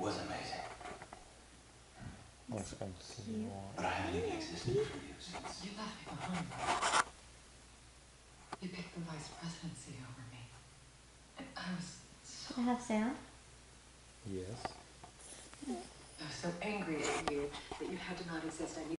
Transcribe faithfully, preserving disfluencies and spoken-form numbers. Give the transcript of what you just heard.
was amazing. That's kind of silly. But I haven't even existed for you since. You left me behind. You picked the vice presidency over me. And I was so... Does it have sound? Yes. I was so angry at you that you had to not exist. I